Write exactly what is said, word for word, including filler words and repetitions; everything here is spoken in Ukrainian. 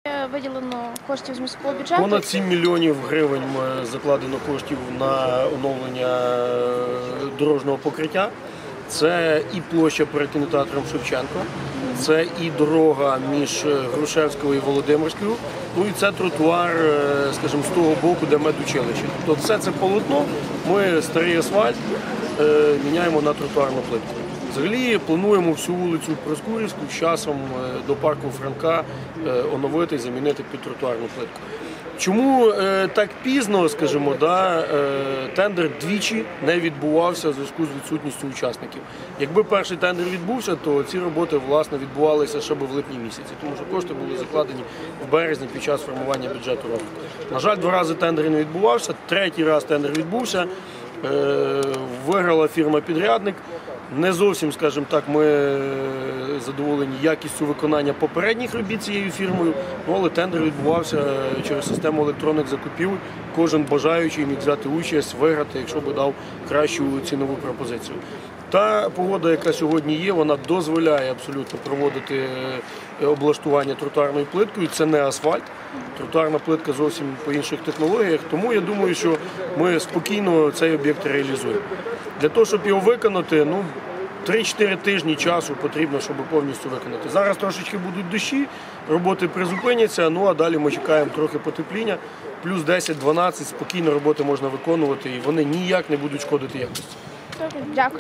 Виділено коштів з міського бюджету. Понад сім мільйонів гривень закладено коштів на оновлення дорожнього покриття. Це і площа перед кінотеатром Шевченко, це і дорога між Грушевською і Володимирською, ну і це тротуар, скажімо, з того боку, де медучилище. Тобто все це полотно, ми старий асфальт міняємо на тротуарну плитку. Взагалі плануємо всю вулицю Проскурівську з часом до парку Франка оновити і замінити під тротуарну плитку. Чому е, так пізно, скажімо, да, е, тендер двічі не відбувався в зв'язку з відсутністю учасників. Якби перший тендер відбувся, то ці роботи, власне, відбувалися ще би в липні місяці, тому що кошти були закладені в березні під час формування бюджету року. На жаль, два рази тендер не відбувався, третій раз тендер відбувся, е, виграла фірма-підрядник. Не зовсім, скажімо так, ми задоволені якістю виконання попередніх робіт цією фірмою, але тендер відбувався через систему електронних закупівель. Кожен бажаючий міг взяти участь, виграти, якщо би дав кращу цінову пропозицію. Та погода, яка сьогодні є, вона дозволяє абсолютно проводити облаштування тротуарною плиткою. Це не асфальт, тротуарна плитка зовсім по інших технологіях. Тому я думаю, що ми спокійно цей об'єкт реалізуємо. Для того, щоб його виконати, ну, три-чотири тижні часу потрібно, щоб повністю виконати. Зараз трошечки будуть дощі, роботи призупиняться, ну а далі ми чекаємо трохи потепління. Плюс десять-дванадцять спокійно роботи можна виконувати і вони ніяк не будуть шкодити якості. Дякую.